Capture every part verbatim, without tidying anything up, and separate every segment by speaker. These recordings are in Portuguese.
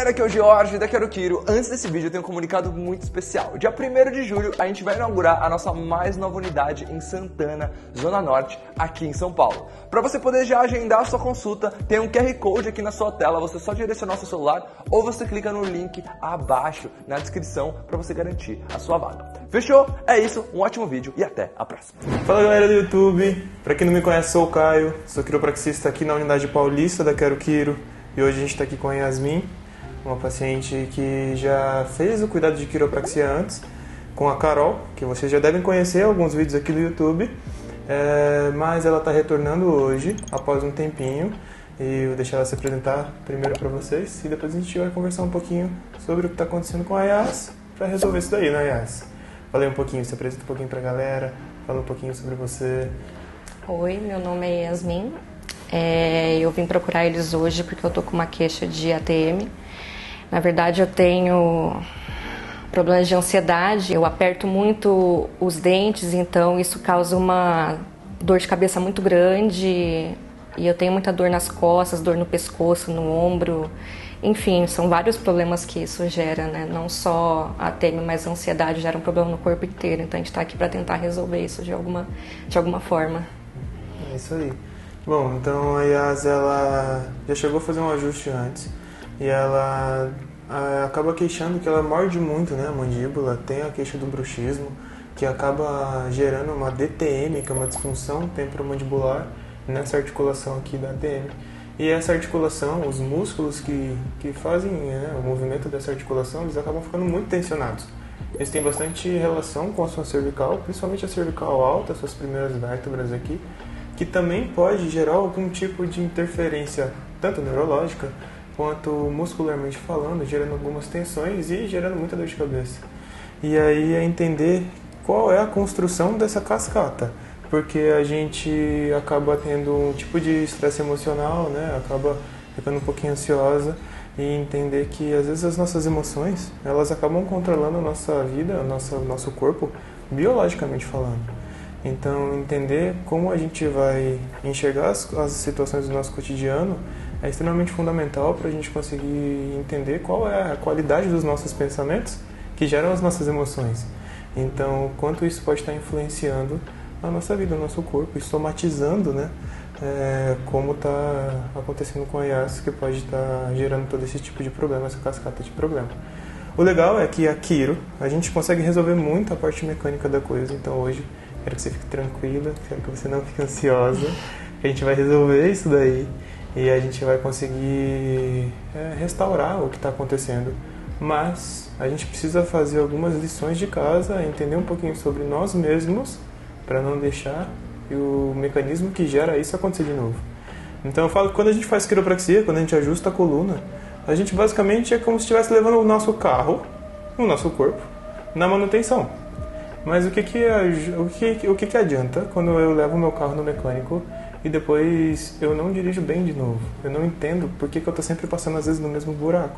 Speaker 1: galera, aqui é o Jorge da Quero Quiro. Antes desse vídeo eu tenho um comunicado muito especial. Dia primeiro de julho a gente vai inaugurar a nossa mais nova unidade em Santana, Zona Norte, aqui em São Paulo. Para você poder já agendar a sua consulta, tem um Q R Code aqui na sua tela, você só direcionar seu celular ou você clica no link abaixo na descrição para você garantir a sua vaga. Fechou? É isso, um ótimo vídeo e até a próxima.
Speaker 2: Fala galera do YouTube, para quem não me conhece, sou o Caio, sou quiropraxista aqui na unidade paulista da Quero Quiro. E hoje a gente está aqui com a Yasmin, uma paciente que já fez o cuidado de quiropraxia antes, com a Carol, que vocês já devem conhecer alguns vídeos aqui do YouTube, é, mas ela está retornando hoje, após um tempinho, e eu vou deixar ela se apresentar primeiro para vocês, e depois a gente vai conversar um pouquinho sobre o que está acontecendo com a Yas, para resolver isso daí, né, Yas? Fala aí um pouquinho, se apresenta um pouquinho para a galera, fala um pouquinho sobre você.
Speaker 3: Oi, meu nome é Yasmin. É, eu vim procurar eles hoje porque eu tô com uma queixa de A T M. Na verdade, eu tenho problemas de ansiedade, eu aperto muito os dentes, então isso causa uma dor de cabeça muito grande e eu tenho muita dor nas costas, dor no pescoço, no ombro. Enfim, são vários problemas que isso gera, né? Não só a T M, mas a ansiedade gera um problema no corpo inteiro. Então a gente tá aqui para tentar resolver isso de alguma, de alguma forma.
Speaker 2: É isso aí. Bom, então a Yas, ela já chegou a fazer um ajuste antes e ela a, acaba queixando que ela morde muito, né, a mandíbula, tem a queixa do bruxismo, que acaba gerando uma D T M, que é uma disfunção temporomandibular nessa articulação aqui da A T M. E essa articulação, os músculos que, que fazem, né, o movimento dessa articulação, eles acabam ficando muito tensionados. Eles têm bastante relação com a sua cervical, principalmente a cervical alta, suas primeiras vértebras aqui, que também pode gerar algum tipo de interferência, tanto neurológica quanto muscularmente falando, gerando algumas tensões e gerando muita dor de cabeça. E aí é entender qual é a construção dessa cascata, porque a gente acaba tendo um tipo de estresse emocional, né? Acaba ficando um pouquinho ansiosa e entender que às vezes as nossas emoções, elas acabam controlando a nossa vida, o nosso, nosso corpo, biologicamente falando. Então, entender como a gente vai enxergar as, as situações do nosso cotidiano é extremamente fundamental para a gente conseguir entender qual é a qualidade dos nossos pensamentos que geram as nossas emoções. Então, quanto isso pode estar influenciando a nossa vida, o nosso corpo, e somatizando, né, é, como está acontecendo com a Yas, que pode estar gerando todo esse tipo de problema, essa cascata de problema. O legal é que a Quiro, a gente consegue resolver muito a parte mecânica da coisa, então hoje quero que você fique tranquila, quero que você não fique ansiosa, que a gente vai resolver isso daí e a gente vai conseguir é, restaurar o que está acontecendo. Mas a gente precisa fazer algumas lições de casa, entender um pouquinho sobre nós mesmos, para não deixar o mecanismo que gera isso acontecer de novo. Então eu falo que quando a gente faz quiropraxia, quando a gente ajusta a coluna, a gente basicamente é como se estivesse levando o nosso carro, o nosso corpo, na manutenção. Mas o que que, o que, o que que adianta quando eu levo o meu carro no mecânico e depois eu não dirijo bem de novo? Eu não entendo por que que eu estou sempre passando às vezes no mesmo buraco.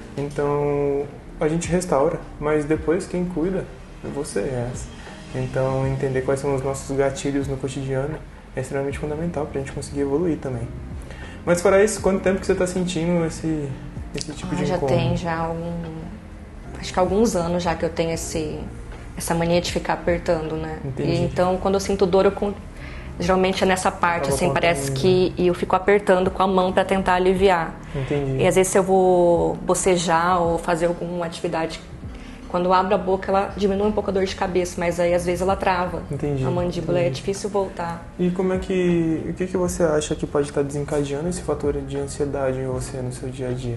Speaker 2: Então a gente restaura, mas depois quem cuida é você. É. Então entender quais são os nossos gatilhos no cotidiano é extremamente fundamental para a gente conseguir evoluir também. Mas fora isso, quanto tempo que você está sentindo esse, esse tipo
Speaker 3: ah,
Speaker 2: de
Speaker 3: já
Speaker 2: incômodo?
Speaker 3: Já tem já algum, acho que alguns anos já que eu tenho esse... essa mania de ficar apertando, né?
Speaker 2: Entendi.
Speaker 3: E então, quando eu sinto dor, eu con... geralmente é nessa parte,
Speaker 2: Tava
Speaker 3: assim, parece
Speaker 2: contando.
Speaker 3: que eu fico apertando com a mão para tentar aliviar.
Speaker 2: Entendi.
Speaker 3: E às vezes se eu vou bocejar ou fazer alguma atividade, quando eu abro a boca, ela diminui um pouco a dor de cabeça, mas aí às vezes ela trava.
Speaker 2: Entendi.
Speaker 3: A mandíbula
Speaker 2: Entendi.
Speaker 3: é difícil voltar.
Speaker 2: E como é que, o que que você acha que pode estar desencadeando esse fator de ansiedade em você no seu dia a dia?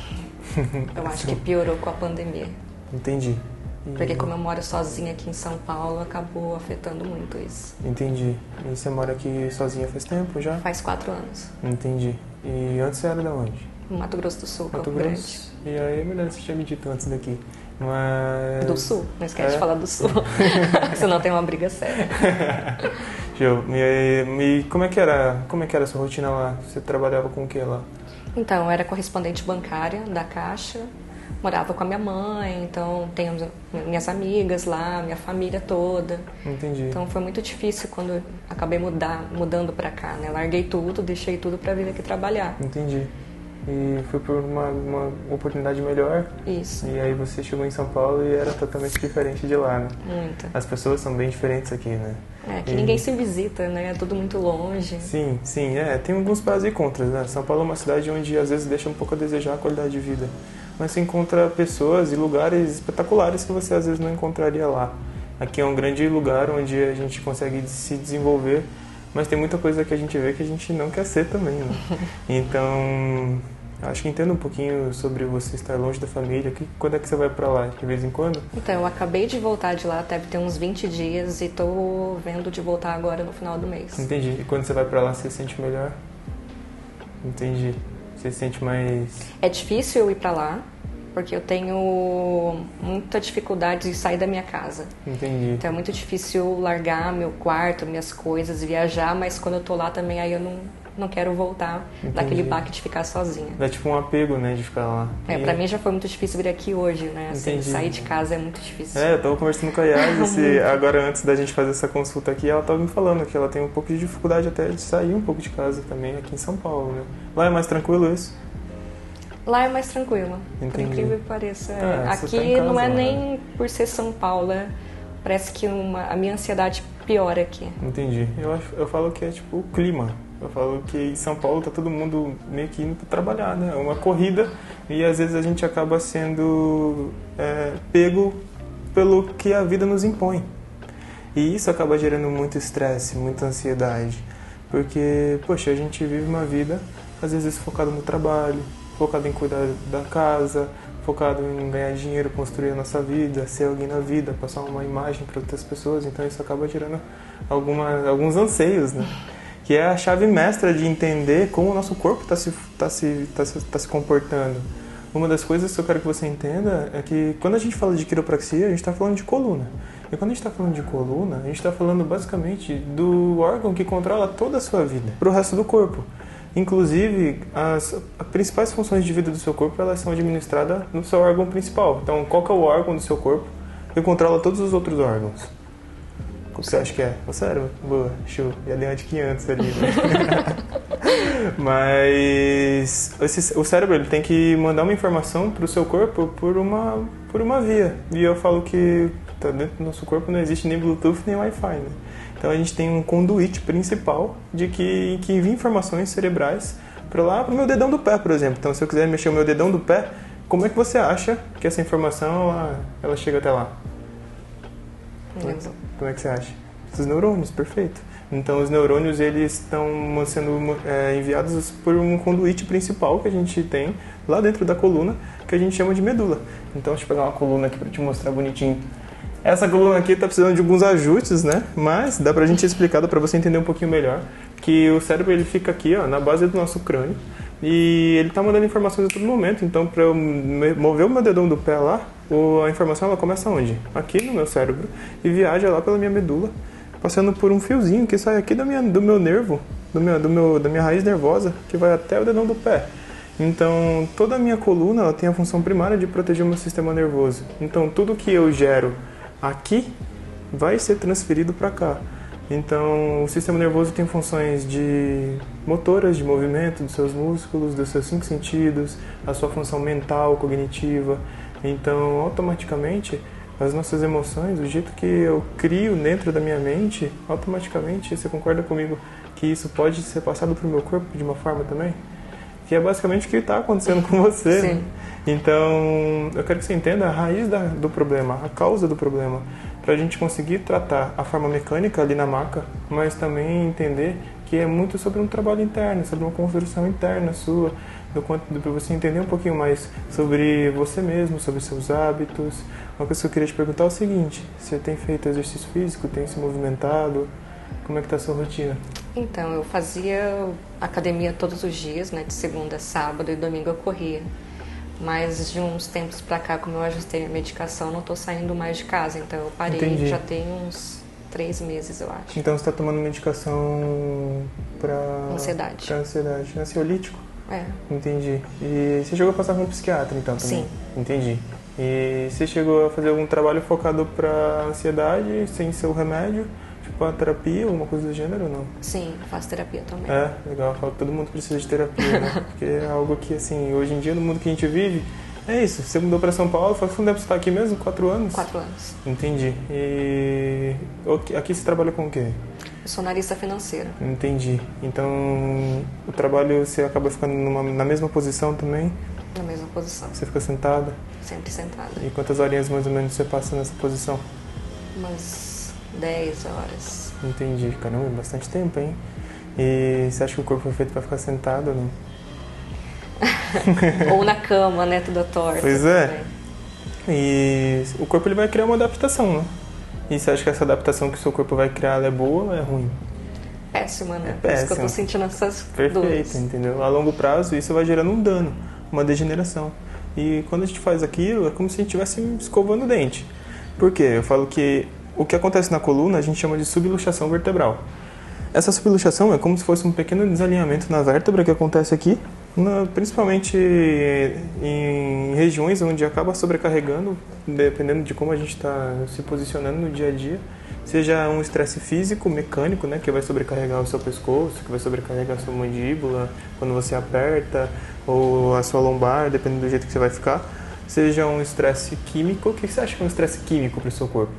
Speaker 3: Eu acho que piorou com a pandemia.
Speaker 2: Entendi.
Speaker 3: Porque como eu moro sozinha aqui em São Paulo, acabou afetando muito isso.
Speaker 2: Entendi. E você mora aqui sozinha faz tempo já?
Speaker 3: Faz quatro anos.
Speaker 2: Entendi. E antes você era de onde?
Speaker 3: No Mato Grosso do Sul,
Speaker 2: Mato
Speaker 3: Campo
Speaker 2: Grosso.
Speaker 3: Grande.
Speaker 2: E aí é melhor você tinha me dito antes daqui. Mas...
Speaker 3: Do Sul, não esquece
Speaker 2: é?
Speaker 3: de falar do Sul. Senão tem uma briga séria.
Speaker 2: Show. E, e como é que era, como é que era a sua rotina lá? Você trabalhava com o que lá?
Speaker 3: Então, eu era correspondente bancária da Caixa, morava com a minha mãe, então tenho minhas amigas lá, minha família toda.
Speaker 2: Entendi.
Speaker 3: Então foi muito difícil quando eu acabei mudar, mudando pra cá, né? Larguei tudo, deixei tudo pra vir aqui trabalhar.
Speaker 2: Entendi. e foi por uma, uma oportunidade melhor.
Speaker 3: Isso.
Speaker 2: E aí você chegou em São Paulo e era totalmente diferente de lá, né?
Speaker 3: Muito.
Speaker 2: As pessoas são bem diferentes aqui, né?
Speaker 3: É, que
Speaker 2: e...
Speaker 3: ninguém se visita, né? É tudo muito longe.
Speaker 2: Sim, sim, é. Tem alguns prós e contras, né? São Paulo é uma cidade onde às vezes deixa um pouco a desejar a qualidade de vida. Mas você encontra pessoas e lugares espetaculares que você às vezes não encontraria lá. Aqui é um grande lugar onde a gente consegue se desenvolver, mas tem muita coisa que a gente vê que a gente não quer ser também, né? Então, acho que entenda um pouquinho sobre você estar longe da família. Que, quando é que você vai pra lá? De vez em quando?
Speaker 3: Então, eu acabei de voltar de lá, deve ter uns vinte dias e tô vendo de voltar agora no final do mês.
Speaker 2: Entendi. E quando você vai pra lá, você se sente melhor? Entendi. Você se sente mais...
Speaker 3: É difícil eu ir pra lá, porque eu tenho muita dificuldade de sair da minha casa.
Speaker 2: Entendi.
Speaker 3: Então é muito difícil largar meu quarto, minhas coisas, viajar, mas quando eu tô lá também, aí eu não, não quero voltar
Speaker 2: Entendi.
Speaker 3: daquele baque de ficar sozinha.
Speaker 2: Dá tipo um apego, né, de ficar lá.
Speaker 3: É,
Speaker 2: e...
Speaker 3: pra mim já foi muito difícil vir aqui hoje, né? Assim, sair de casa é muito difícil.
Speaker 2: É, eu tava conversando com a Yas, se agora antes da gente fazer essa consulta aqui, ela tava me falando que ela tem um pouco de dificuldade até de sair um pouco de casa também, aqui em São Paulo, né? Lá é mais tranquilo isso?
Speaker 3: Lá é mais tranquilo, por
Speaker 2: Entendi.
Speaker 3: incrível que pareça.
Speaker 2: É,
Speaker 3: aqui
Speaker 2: você tá em casa,
Speaker 3: não é
Speaker 2: né?
Speaker 3: nem por ser São Paulo, é- parece que uma, a minha ansiedade piora aqui.
Speaker 2: Entendi. Eu, acho, eu falo que é tipo o clima. Eu falo que em São Paulo tá todo mundo meio que indo pra trabalhar, né? É uma corrida e às vezes a gente acaba sendo é, pego pelo que a vida nos impõe. E isso acaba gerando muito estresse, muita ansiedade. Porque, poxa, a gente vive uma vida às vezes focado no trabalho, focado em cuidar da casa, focado em ganhar dinheiro, construir a nossa vida, ser alguém na vida, passar uma imagem para outras pessoas. Então isso acaba gerando alguma, alguns anseios, né? Que é a chave mestra de entender como o nosso corpo está se, tá se, tá se, tá se comportando. Uma das coisas que eu quero que você entenda é que quando a gente fala de quiropraxia, a gente está falando de coluna. E quando a gente está falando de coluna, a gente está falando basicamente do órgão que controla toda a sua vida, para o resto do corpo. Inclusive, as, as principais funções de vida do seu corpo, elas são administradas no seu órgão principal. Então, qual que é o órgão do seu corpo que controla todos os outros órgãos? O que você acha que é? O cérebro? Boa, show. E adiante que antes ali, né? Mas esse, o cérebro ele tem que mandar uma informação para o seu corpo por uma, por uma via. E eu falo que tá dentro do nosso corpo não existe nem Bluetooth nem Wi-Fi, né? Então a gente tem um conduíte principal de que, que envia informações cerebrais para lá, para o meu dedão do pé, por exemplo. Então se eu quiser mexer o meu dedão do pé, como é que você acha que essa informação ela, ela chega até lá? Como é, que, como é que você acha? Os neurônios, perfeito. Então os neurônios eles estão sendo é, enviados por um conduíte principal que a gente tem lá dentro da coluna, que a gente chama de medula. Então deixa eu pegar uma coluna aqui para te mostrar bonitinho. Essa coluna aqui está precisando de alguns ajustes, né? Mas dá pra gente explicar, para você entender um pouquinho melhor, que o cérebro ele fica aqui, ó, na base do nosso crânio, e ele está mandando informações a todo momento. Então, para eu mover o meu dedão do pé lá, a informação ela começa onde? Aqui no meu cérebro e viaja lá pela minha medula, passando por um fiozinho que sai aqui da minha, do meu nervo, do meu, do meu, da minha raiz nervosa, que vai até o dedão do pé. Então, toda a minha coluna ela tem a função primária de proteger o meu sistema nervoso. Então, tudo que eu gero aqui vai ser transferido para cá. Então, o sistema nervoso tem funções de motoras, de movimento dos seus músculos, dos seus cinco sentidos, a sua função mental, cognitiva. Então, automaticamente, as nossas emoções, o jeito que eu crio dentro da minha mente, automaticamente, você concorda comigo que isso pode ser passado para o meu corpo de uma forma também? Que é basicamente o que está acontecendo com você.
Speaker 3: Sim.
Speaker 2: Né? Então, eu quero que você entenda a raiz da, do problema, a causa do problema, para a gente conseguir tratar a forma mecânica ali na maca, mas também entender que é muito sobre um trabalho interno, sobre uma construção interna sua, para você entender um pouquinho mais sobre você mesmo, sobre seus hábitos. Uma coisa que eu queria te perguntar é o seguinte: você tem feito exercício físico, tem se movimentado? Como é que está a sua rotina?
Speaker 3: Então, eu fazia academia todos os dias, né? De segunda a sábado e domingo eu corria. Mas de uns tempos pra cá, como eu ajustei a medicação, não tô saindo mais de casa. Então eu parei. Entendi. Já tem uns três meses, eu acho.
Speaker 2: Então você tá tomando medicação pra...
Speaker 3: Ansiedade.
Speaker 2: Pra ansiedade. Ansiolítico?
Speaker 3: É.
Speaker 2: Entendi. E você chegou a passar com um psiquiatra, então, também?
Speaker 3: Sim.
Speaker 2: Entendi. E você chegou a fazer algum trabalho focado pra ansiedade, sem ser o remédio? Tipo, a terapia, alguma coisa do gênero ou não?
Speaker 3: Sim, eu faço terapia também.
Speaker 2: É, legal. Eu falo que todo mundo precisa de terapia, né? Porque é algo que, assim, hoje em dia, no mundo que a gente vive, é isso. Você mudou pra São Paulo, faz quanto tempo você tá aqui mesmo? Quatro anos?
Speaker 3: Quatro anos.
Speaker 2: Entendi. E aqui você trabalha com o quê?
Speaker 3: Eu sou analista financeira.
Speaker 2: Entendi. Então, o trabalho você acaba ficando numa, na mesma posição também?
Speaker 3: Na mesma posição.
Speaker 2: Você fica sentada?
Speaker 3: Sempre sentada.
Speaker 2: E quantas horinhas mais ou menos você passa nessa posição?
Speaker 3: Umas dez horas.
Speaker 2: Entendi. Caramba, é bastante tempo, hein? E você acha que o corpo foi feito pra ficar sentado ou não?
Speaker 3: Ou na cama, né? Tudo torto.
Speaker 2: Pois é. E o corpo ele vai criar uma adaptação, né? E você acha que essa adaptação que o seu corpo vai criar ela é boa ou é ruim?
Speaker 3: Péssima, né?
Speaker 2: É
Speaker 3: Por isso que eu tô
Speaker 2: péssima.
Speaker 3: sentindo essas
Speaker 2: Perfeito,
Speaker 3: dores.
Speaker 2: entendeu? A longo prazo isso vai gerando um dano, uma degeneração. E quando a gente faz aquilo, é como se a gente estivesse escovando o dente. Por quê? Eu falo que o que acontece na coluna a gente chama de subluxação vertebral. Essa subluxação é como se fosse um pequeno desalinhamento na vértebra que acontece aqui, na, principalmente em regiões onde acaba sobrecarregando, dependendo de como a gente está se posicionando no dia a dia. Seja um estresse físico, mecânico, né, que vai sobrecarregar o seu pescoço, que vai sobrecarregar a sua mandíbula quando você aperta, ou a sua lombar, dependendo do jeito que você vai ficar. Seja um estresse químico. O que você acha que é um estresse químico para o seu corpo?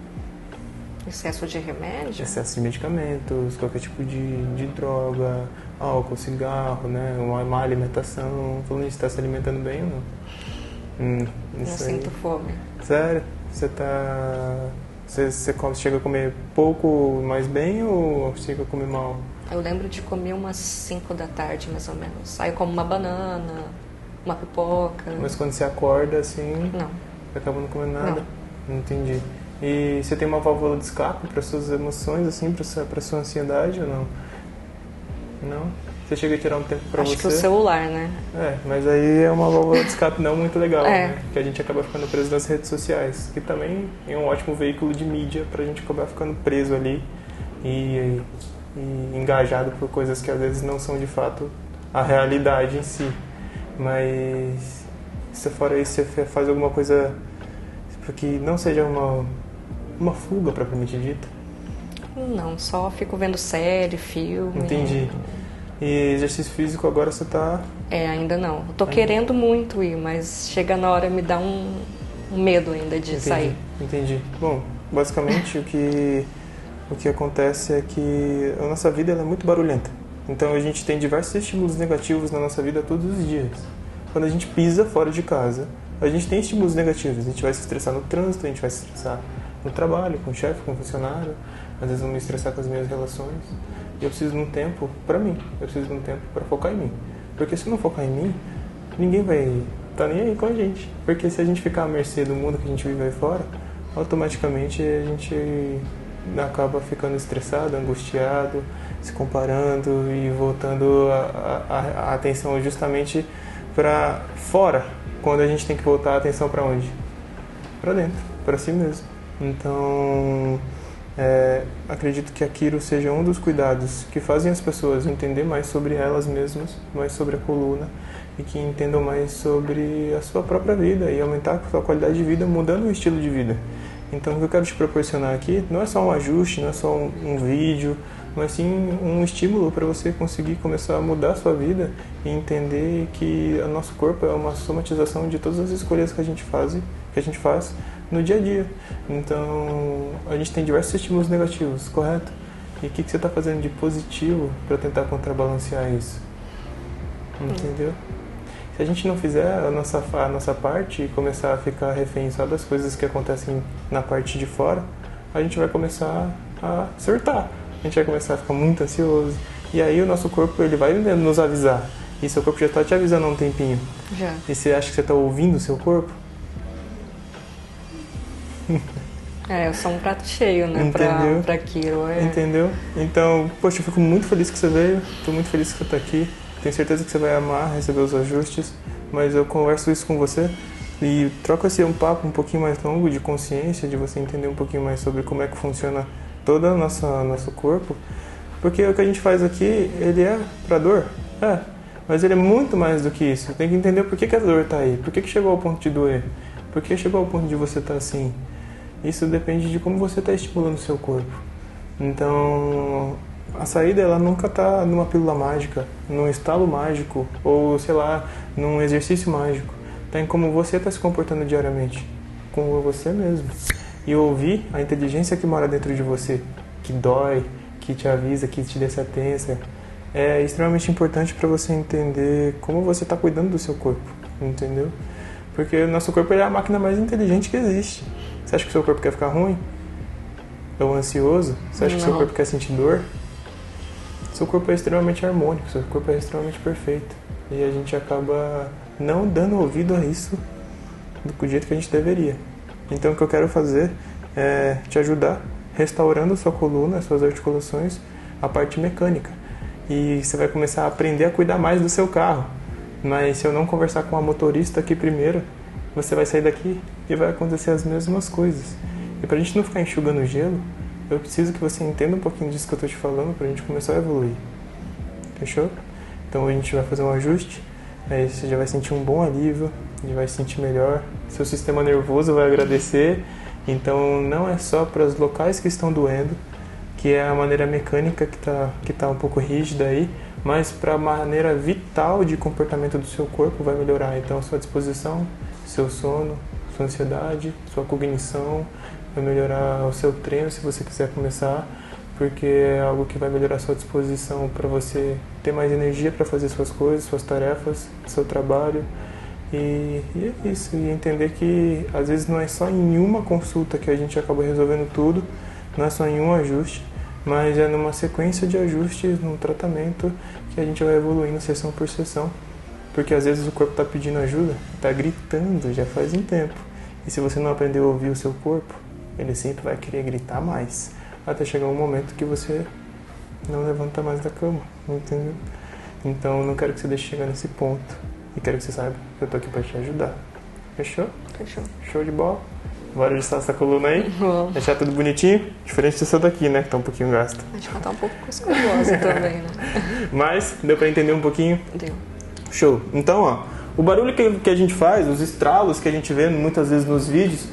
Speaker 3: Excesso de remédio?
Speaker 2: Excesso de medicamentos, qualquer tipo de, de droga, álcool, cigarro, né, uma má alimentação. Falando nisso, você está se alimentando bem ou não? Hum,
Speaker 3: Eu sinto fome.
Speaker 2: Sério? Você tá... Você, você chega a comer pouco, mais bem ou chega a comer mal?
Speaker 3: Eu lembro de comer umas cinco da tarde, mais ou menos. Aí eu como uma banana, uma pipoca.
Speaker 2: Mas quando você acorda, assim...
Speaker 3: Não.
Speaker 2: Você acaba não comendo nada? Não. Entendi. E você tem uma válvula de escape para suas emoções, assim, para sua, para sua ansiedade ou não? Não? Você chega a tirar um tempo para você?
Speaker 3: Acho que o celular, né?
Speaker 2: É, mas aí é uma válvula de escape não muito legal,
Speaker 3: É.
Speaker 2: né? Porque a gente acaba ficando preso nas redes sociais, que também é um ótimo veículo de mídia pra gente acabar ficando preso ali e, e engajado por coisas que às vezes não são de fato a realidade em si. Mas se fora isso, você faz alguma coisa que não seja uma, uma fuga propriamente dita?
Speaker 3: Não, só fico vendo série, filme.
Speaker 2: Entendi. E exercício físico agora você tá...
Speaker 3: É, ainda não. Eu tô querendo muito ir, mas chega na hora me dá um, um medo ainda de
Speaker 2: Entendi,
Speaker 3: sair.
Speaker 2: Entendi. Bom, basicamente o que, o que acontece é que a nossa vida ela é muito barulhenta. Então a gente tem diversos estímulos negativos na nossa vida todos os dias. Quando a gente pisa fora de casa, a gente tem estímulos negativos. A gente vai se estressar no trânsito, a gente vai se estressar no trabalho, com o chefe, com o funcionário. Às vezes eu vou me estressar com as minhas relações. E eu preciso de um tempo pra mim. Eu preciso de um tempo pra focar em mim. Porque se eu não focar em mim, ninguém vai estar nem aí com a gente. Porque se a gente ficar à mercê do mundo que a gente vive aí fora, automaticamente a gente acaba ficando estressado, angustiado, se comparando e voltando a, a, a atenção justamente pra fora. Quando a gente tem que voltar a atenção pra onde? Pra dentro, pra si mesmo. Então... É, acredito que a Quiro seja um dos cuidados que fazem as pessoas entender mais sobre elas mesmas, mais sobre a coluna e que entendam mais sobre a sua própria vida e aumentar a sua qualidade de vida mudando o estilo de vida. Então o que eu quero te proporcionar aqui não é só um ajuste, não é só um, um vídeo, mas sim um estímulo para você conseguir começar a mudar a sua vida e entender que o nosso corpo é uma somatização de todas as escolhas que a gente faz, que a gente faz no dia a dia. Então, a gente tem diversos estímulos negativos, correto? E o que, que você está fazendo de positivo para tentar contrabalancear isso? Entendeu? Se a gente não fizer a nossa, a nossa parte e começar a ficar refém só das coisas que acontecem na parte de fora, a gente vai começar a surtar. A gente vai começar a ficar muito ansioso. E aí o nosso corpo ele vai nos avisar. E seu corpo já está te avisando há um tempinho.
Speaker 3: Já.
Speaker 2: E você acha que você está ouvindo o seu corpo?
Speaker 3: É, eu sou um prato cheio, né,
Speaker 2: Entendeu?
Speaker 3: pra, pra Quiro. É.
Speaker 2: Entendeu? Então, poxa, eu fico muito feliz que você veio, tô muito feliz que você tá aqui. Tenho certeza que você vai amar receber os ajustes, mas eu converso isso com você e troco esse um papo um pouquinho mais longo de consciência, de você entender um pouquinho mais sobre como é que funciona todo o nosso, nosso corpo, porque o que a gente faz aqui, ele é pra dor, é, mas ele é muito mais do que isso. Tem que entender por que, que a dor tá aí, por que, que chegou ao ponto de doer, por que chegou ao ponto de você estar tá assim. Isso depende de como você está estimulando o seu corpo. Então, a saída ela nunca está numa pílula mágica, num estalo mágico ou, sei lá, num exercício mágico. Está em como você está se comportando diariamente, com você mesmo. E ouvir a inteligência que mora dentro de você, que dói, que te avisa, que te dê sentença, é extremamente importante para você entender como você está cuidando do seu corpo, entendeu? Porque o nosso corpo é a máquina mais inteligente que existe. Você acha que o seu corpo quer ficar ruim? Ou ansioso? Você acha Não. que o seu corpo quer sentir dor? Seu corpo é extremamente harmônico, seu corpo é extremamente perfeito. E a gente acaba não dando ouvido a isso do jeito que a gente deveria. Então o que eu quero fazer é te ajudar restaurando sua coluna, suas articulações, a parte mecânica. E você vai começar a aprender a cuidar mais do seu carro. Mas se eu não conversar com a motorista aqui primeiro, você vai sair daqui e vai acontecer as mesmas coisas. E pra gente não ficar enxugando gelo, eu preciso que você entenda um pouquinho disso que eu tô te falando pra gente começar a evoluir. Fechou? Então a gente vai fazer um ajuste, aí você já vai sentir um bom alívio, já vai se sentir melhor, seu sistema nervoso vai agradecer. Então não é só para os locais que estão doendo, que é a maneira mecânica que está que tá um pouco rígida aí, mas para a maneira vital de comportamento do seu corpo vai melhorar. Então sua disposição, seu sono, sua ansiedade, sua cognição, vai melhorar o seu treino se você quiser começar, porque é algo que vai melhorar a sua disposição para você ter mais energia para fazer suas coisas, suas tarefas, seu trabalho. E, e é isso, e entender que às vezes não é só em uma consulta que a gente acaba resolvendo tudo, não é só em um ajuste, mas é numa sequência de ajustes, num tratamento que a gente vai evoluindo sessão por sessão. Porque às vezes o corpo está pedindo ajuda, está gritando já faz um tempo. E se você não aprender a ouvir o seu corpo, ele sempre vai querer gritar mais, até chegar um momento que você não levanta mais da cama, entendeu? Então eu não quero que você deixe chegar nesse ponto. E quero que você saiba que eu tô aqui pra te ajudar. Fechou?
Speaker 3: Fechou.
Speaker 2: Show de bola. Bora ajustar essa coluna aí.
Speaker 3: Bom.
Speaker 2: Deixar tudo bonitinho. Diferente dessa daqui, né? Que tá um pouquinho gasta.
Speaker 3: Acho que ela tá um pouco escuriosa também, né?
Speaker 2: Mas, deu pra entender um pouquinho?
Speaker 3: Deu.
Speaker 2: Show. Então, ó. O barulho que, que a gente faz, os estralos que a gente vê muitas vezes nos vídeos,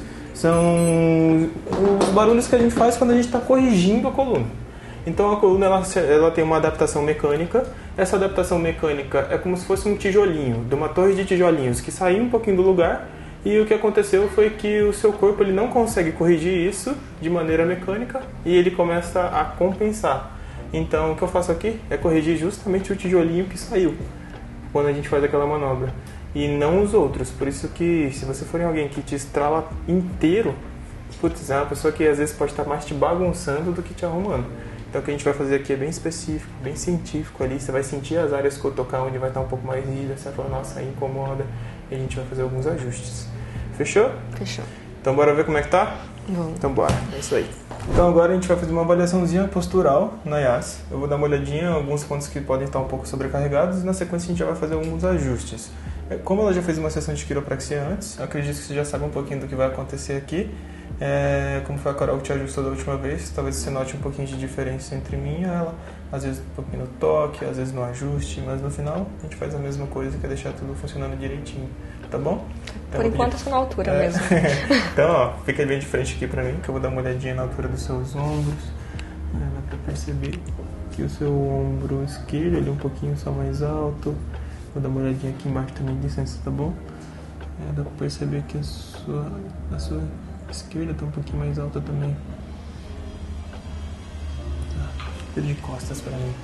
Speaker 2: são os barulhos que a gente faz quando a gente tá corrigindo a coluna. Então a coluna ela, ela tem uma adaptação mecânica. Essa adaptação mecânica é como se fosse um tijolinho, de uma torre de tijolinhos que saiu um pouquinho do lugar, e o que aconteceu foi que o seu corpo ele não consegue corrigir isso de maneira mecânica e ele começa a compensar. Então o que eu faço aqui é corrigir justamente o tijolinho que saiu quando a gente faz aquela manobra e não os outros. Por isso que se você for alguém que te estrala inteiro, putz, é uma pessoa que às vezes pode estar mais te bagunçando do que te arrumando. Então o que a gente vai fazer aqui é bem específico, bem científico ali. Você vai sentir as áreas que eu tocar onde vai estar um pouco mais rígida. Você vai falar, nossa, aí incomoda. E a gente vai fazer alguns ajustes. Fechou?
Speaker 3: Fechou.
Speaker 2: Então bora ver como é que tá?
Speaker 3: Vamos.
Speaker 2: Então bora, é isso aí. Então agora a gente vai fazer uma avaliaçãozinha postural na Yas. Eu vou dar uma olhadinha em alguns pontos que podem estar um pouco sobrecarregados. E na sequência a gente já vai fazer alguns ajustes. Como ela já fez uma sessão de quiropraxia antes, acredito que você já sabe um pouquinho do que vai acontecer aqui. É, como foi a Carol que te ajustou da última vez, talvez você note um pouquinho de diferença entre mim e ela, às vezes um pouquinho no toque, às vezes no ajuste, mas no final a gente faz a mesma coisa, que é deixar tudo funcionando direitinho, tá bom? Então,
Speaker 3: por enquanto eu estou na altura
Speaker 2: é.
Speaker 3: mesmo.
Speaker 2: Então, ó, fica bem de frente aqui pra mim, que eu vou dar uma olhadinha na altura dos seus ombros. É, dá pra perceber que o seu ombro esquerdo ele é um pouquinho só mais alto. Vou dar uma olhadinha aqui embaixo também, licença, tá bom? É, dá pra perceber que a sua, a sua esquerda tá um pouquinho mais alta também. Tá, vira de costas pra mim.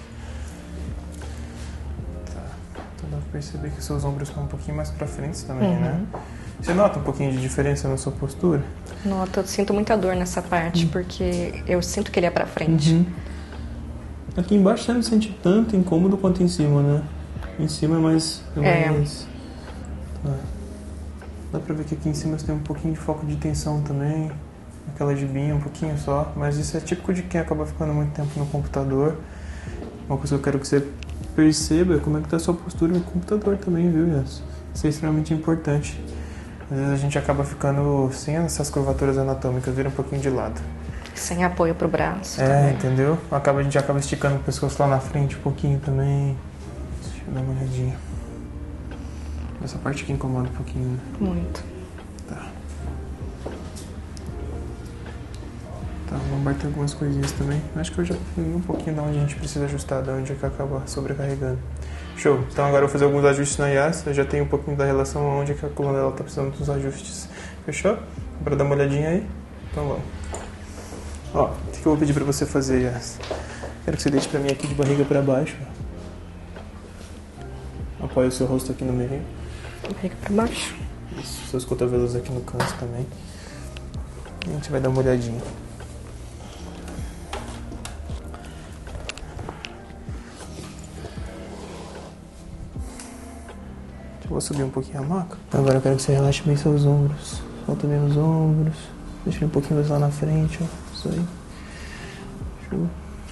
Speaker 2: Tá, então dá pra perceber que seus ombros estão um pouquinho mais pra frente também, uhum. né? Você nota um pouquinho de diferença na sua postura?
Speaker 3: Noto, eu sinto muita dor nessa parte, uhum. porque eu sinto que ele é pra frente.
Speaker 2: Uhum. Aqui embaixo você não sente tanto incômodo quanto em cima, né? Em cima é mais... É mais... Tá. Dá pra ver que aqui em cima você tem um pouquinho de foco de tensão também, aquela gibinha um pouquinho só, mas isso é típico de quem acaba ficando muito tempo no computador. Uma coisa que eu quero que você perceba é como é que tá a sua postura no computador também, viu, Yas? Isso é extremamente importante. Às vezes a gente acaba ficando sem essas curvaturas anatômicas, vira um pouquinho de lado.
Speaker 3: Sem apoio pro braço.
Speaker 2: É,
Speaker 3: também.
Speaker 2: entendeu? Acaba, a gente acaba esticando o pescoço lá na frente um pouquinho também. Deixa eu dar uma olhadinha. Essa parte aqui incomoda um pouquinho.
Speaker 3: Muito.
Speaker 2: Tá. Tá bom. lombar tem algumas coisinhas também. Acho que eu já peguei um pouquinho de onde a gente precisa ajustar, de onde é que acaba sobrecarregando. Show. Então agora eu vou fazer alguns ajustes na Yas. Eu já tenho um pouquinho da relação onde é que a coluna dela tá precisando dos ajustes. Fechou? Pra dar uma olhadinha aí? Então vamos. Ó, o que eu vou pedir pra você fazer, Yas? Quero que você deite pra mim aqui de barriga pra baixo. Apoie o seu rosto aqui no meio.
Speaker 3: Barriga pra baixo.
Speaker 2: Isso, seus cotovelos aqui no canto também. E a gente vai dar uma olhadinha. Eu vou subir um pouquinho a maca. Agora eu quero que você relaxe bem seus ombros. Solta bem os ombros. Deixa um pouquinho mais lá na frente, ó. Isso aí. Show.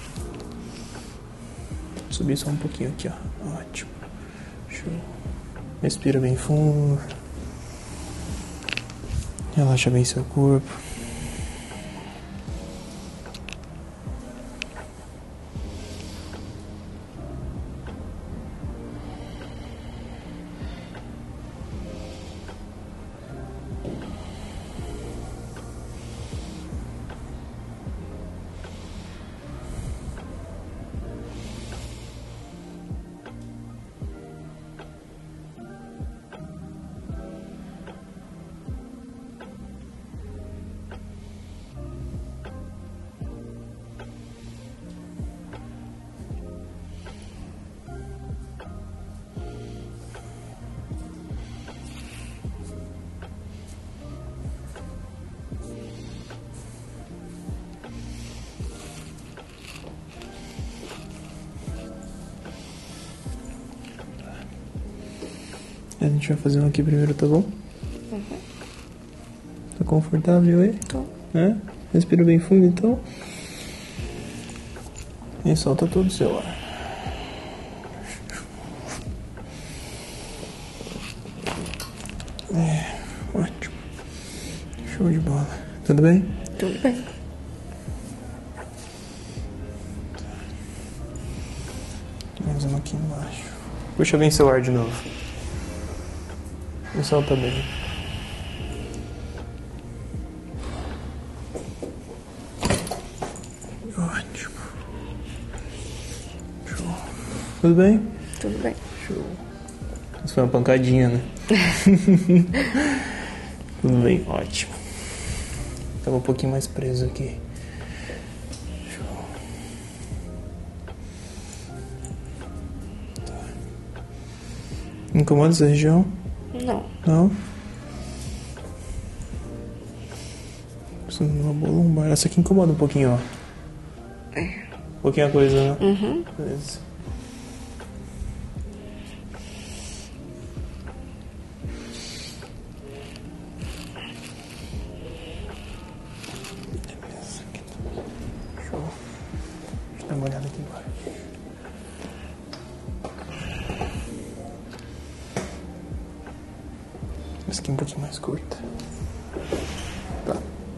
Speaker 2: Subir só um pouquinho aqui, ó. Ótimo. Show. Respira bem fundo. Relaxa bem seu corpo. A gente vai fazer um aqui primeiro, tá bom? Uhum. Tá confortável aí?
Speaker 3: Tô.
Speaker 2: É? Respira bem fundo então. E solta todo o seu ar. É, ótimo. Show de bola. Tudo bem?
Speaker 3: Tudo bem.
Speaker 2: Mais uma aqui embaixo. Puxa bem seu ar de novo. E solta bem. Ótimo. Show. Tudo bem?
Speaker 3: Tudo bem.
Speaker 2: Show. Isso foi uma pancadinha, né? Tudo bem, ótimo. Tava um pouquinho mais preso aqui. Show. Tá. Incomoda essa região?
Speaker 3: Não.
Speaker 2: Não? Precisando de uma boa lombar. Essa aqui incomoda um pouquinho, ó.
Speaker 3: É.
Speaker 2: Um pouquinho a coisa, né?
Speaker 3: Uhum.
Speaker 2: Beleza. Beleza. Show. Deixa eu dar uma olhada aqui embaixo. Essa aqui é um pouquinho mais curta. Tá.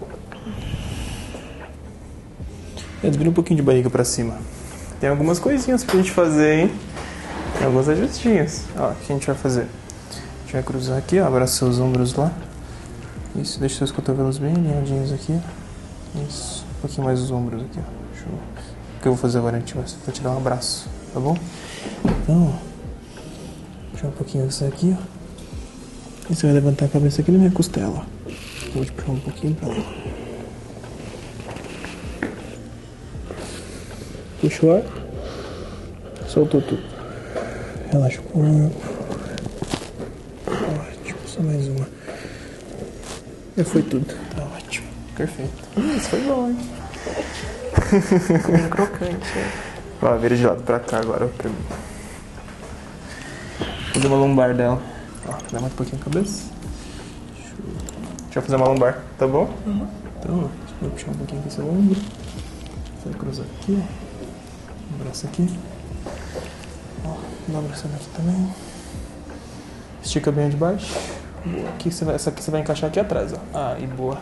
Speaker 2: É, vira um pouquinho de barriga pra cima. Tem algumas coisinhas pra gente fazer, hein? Tem alguns ajustinhos. Ó, o que a gente vai fazer? A gente vai cruzar aqui, ó. Abraça seus ombros lá. Isso, deixa seus cotovelos bem alinhadinhos aqui. Isso. Um pouquinho mais os ombros aqui, ó. Show. O que eu vou fazer agora? A gente vai te dar um abraço, tá bom? Então, ó. Puxar um pouquinho isso aqui, ó. E você vai levantar a cabeça aqui na minha costela. Vou te puxar um pouquinho pra lá. Puxa o ar. Soltou tudo. Relaxa o corpo. Ótimo. Só mais uma. Já foi tudo. Tá ótimo. Perfeito. Hum, isso foi bom, hein?
Speaker 3: Bem crocante.
Speaker 2: Ó, vira de lado pra cá agora pra mim. Vou fazer uma lombar dela. Ó, dá mais um pouquinho a cabeça. Deixa eu fazer uma lombar, tá bom? Uhum. Então, ó, vou puxar um pouquinho aqui seu ombro. Vai cruzar aqui, ó. Um braço aqui. Ó, dá um abraçando aqui também. Estica bem a de baixo. Boa. Aqui você vai, essa aqui você vai encaixar aqui atrás, ó. Ah, e boa.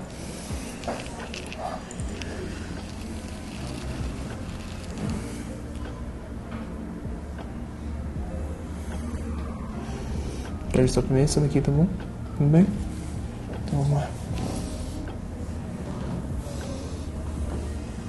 Speaker 2: Quero ajustar primeiro essa daqui, tá bom? Tudo bem? Então vamos lá.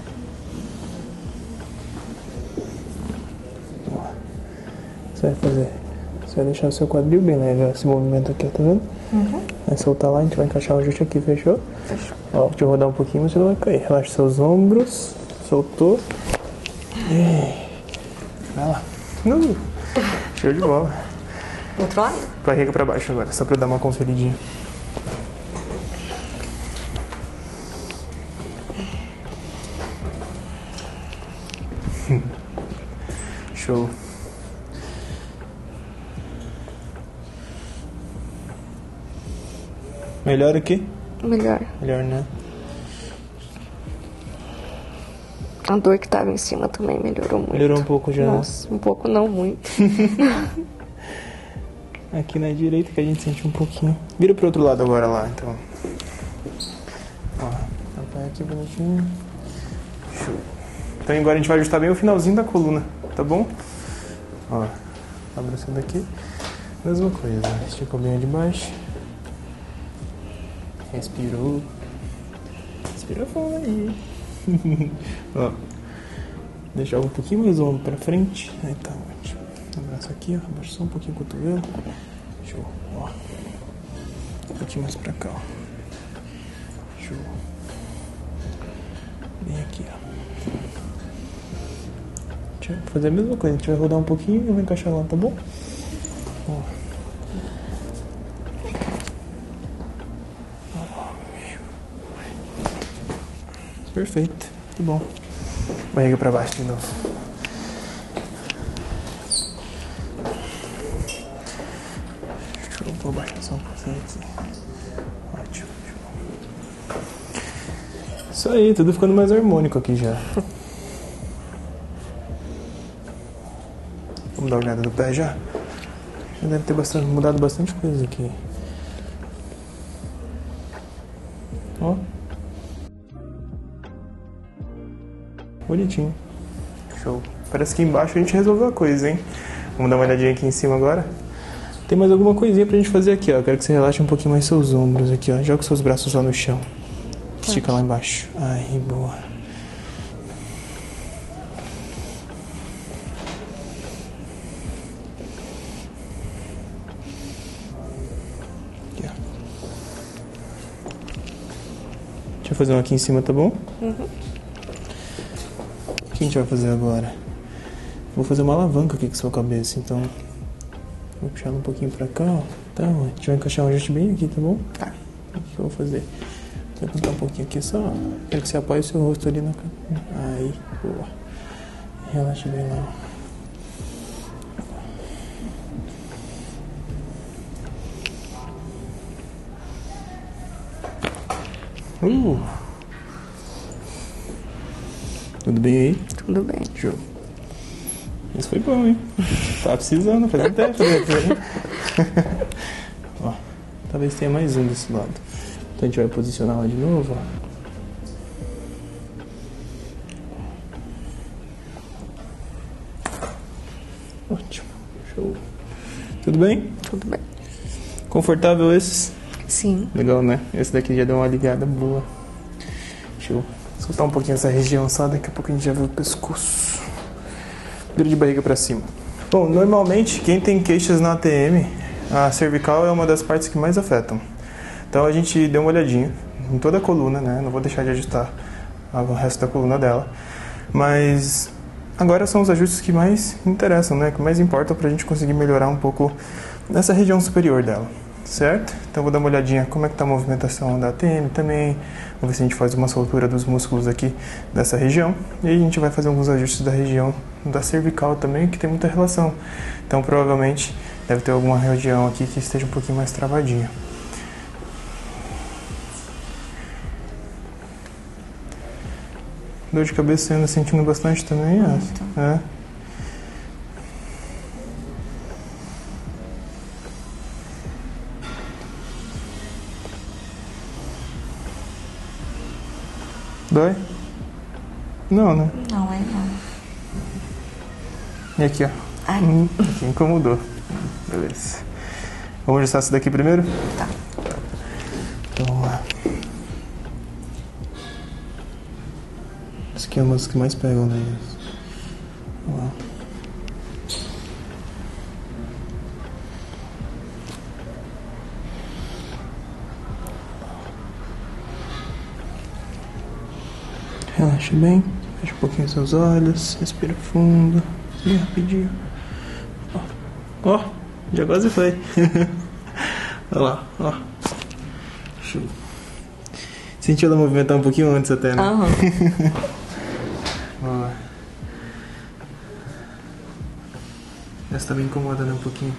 Speaker 2: você vai fazer? Você vai deixar o seu quadril bem leve, ó, esse movimento aqui, ó, tá vendo?
Speaker 3: Uhum.
Speaker 2: Vai soltar lá, a gente vai encaixar o ajuste aqui, fechou?
Speaker 3: Fechou.
Speaker 2: Ó, deixa eu rodar um pouquinho, mas você não vai cair. Relaxa seus ombros, soltou. E... vai lá. Uh, show de bola.
Speaker 3: Outro lado?
Speaker 2: Barriga pra baixo agora, só pra dar uma conferidinha. Show. Melhor aqui?
Speaker 3: Melhor.
Speaker 2: Melhor, né?
Speaker 3: A dor que tava em cima também melhorou muito.
Speaker 2: Melhorou um pouco já.
Speaker 3: Nossa, um pouco não muito.
Speaker 2: Aqui na direita que a gente sente um pouquinho. Vira pro outro lado agora lá, então. Ó, apoia aqui bonitinho. Show. Então agora a gente vai ajustar bem o finalzinho da coluna, tá bom? Ó, abraçando aqui. Mesma coisa, esticou bem de baixo. Respirou. Respira fundo aí. Ó, deixar um pouquinho mais o ombro pra frente. Aí tá ótimo. Abraço aqui, ó. Abaixa só um pouquinho o cotovelo. Show. Ó. Um pouquinho mais pra cá, ó. Show. Bem aqui, ó. Deixa eu fazer a mesma coisa. A gente vai rodar um pouquinho e eu vou encaixar lá, tá bom? Ó. Perfeito, muito bom. Barriga pra baixo de novo. Deixa eu vou baixar só um pouquinho aqui. Ótimo. Isso aí, tudo ficando mais harmônico aqui já. Vamos dar uma olhada no pé já? Já deve ter bastante, mudado bastante coisa aqui. Ó. Bonitinho. Show. Parece que embaixo a gente resolveu a coisa, hein? Vamos dar uma olhadinha aqui em cima agora. Tem mais alguma coisinha pra gente fazer aqui, ó. Quero que você relaxe um pouquinho mais seus ombros aqui, ó. Joga seus braços lá no chão. Estica lá embaixo. Ai, boa. Aqui, ó. Deixa eu fazer um aqui em cima, tá bom?
Speaker 3: Uhum.
Speaker 2: O que a gente vai fazer agora? Vou fazer uma alavanca aqui com a sua cabeça, então vou puxar ela um pouquinho pra cá, ó. Tá, ó. A gente vai encaixar um ajuste bem aqui, tá bom? Tá. O que eu vou fazer? Vou levantar um pouquinho aqui só, ó. Quero que você apoie o seu rosto ali na cara. Aí, boa. Relaxa bem lá. Uh! Tudo bem aí?
Speaker 3: Tudo bem.
Speaker 2: Show. Isso foi bom, hein? Tava precisando, fazia tempo, né? Ó, talvez tenha mais um desse lado. Então a gente vai posicionar lá de novo, ó. Ótimo. Show. Tudo bem?
Speaker 3: Tudo bem.
Speaker 2: Confortável esses?
Speaker 3: Sim.
Speaker 2: Legal, né? Esse daqui já deu uma aliviada boa. Show. Soltar um pouquinho essa região só, daqui a pouco a gente já vê o pescoço. Vira de barriga pra cima. Bom, normalmente quem tem queixas na A T M, a cervical é uma das partes que mais afetam. Então a gente deu uma olhadinha em toda a coluna, né? Não vou deixar de ajustar o resto da coluna dela. Mas agora são os ajustes que mais interessam, né? Que mais importam pra gente conseguir melhorar um pouco nessa região superior dela. Certo? Então vou dar uma olhadinha como é que tá a movimentação da A T M também. Vamos ver se a gente faz uma soltura dos músculos aqui dessa região. E aí a gente vai fazer alguns ajustes da região da cervical também, que tem muita relação. Então provavelmente deve ter alguma região aqui que esteja um pouquinho mais travadinha. Dor de cabeça você anda sentindo bastante também?
Speaker 3: Muito.
Speaker 2: É. Dói? Não, né?
Speaker 3: Não, é não.
Speaker 2: E aqui, ó.
Speaker 3: Ai.
Speaker 2: Hum, aqui incomodou. Beleza. Vamos ajustar essa daqui primeiro?
Speaker 3: Tá.
Speaker 2: Então vamos lá. Esse aqui é uma das que mais pegam, né? Vamos lá. Relaxa bem. Fecha um pouquinho seus olhos. Respira fundo. Bem rapidinho. Ó, ó, já quase foi. Olha lá, ó. Show. Sentiu ela movimentar um pouquinho antes até, né?
Speaker 3: Aham.
Speaker 2: Ó. Essa tá me incomodando um pouquinho.